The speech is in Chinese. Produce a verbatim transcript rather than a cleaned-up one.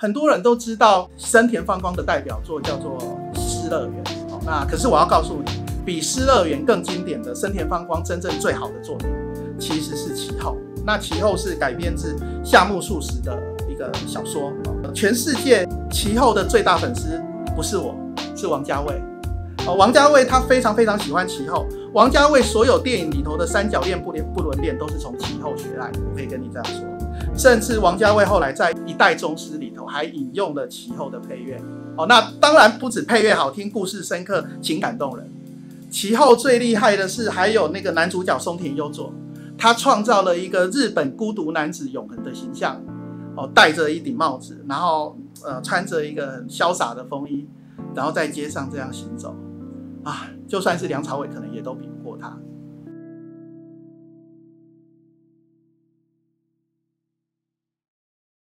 很多人都知道深田芳光的代表作叫做《失乐园》，哦，那可是我要告诉你，比《失乐园》更经典的深田芳光真正最好的作品，其实是《其后》。那《其后》是改编自夏目漱石的一个小说，哦，全世界《其后》的最大粉丝不是我，是王家卫。哦，王家卫他非常非常喜欢《其后》，王家卫所有电影里头的三角恋、不伦不伦恋都是从《其后》学来的，我可以跟你这样说。甚至王家卫后来在《一代宗师》里头还引用了《其后》的配乐。哦，那当然不止配乐好听，故事深刻，情感动人。《其后》最厉害的是还有那个男主角松田优作，他创造了一个日本孤独男子永恒的形象。哦，戴着一顶帽子，然后呃穿着一个很潇洒的风衣，然后在街上这样行走。啊，就算是梁朝伟，可能也都比不过他。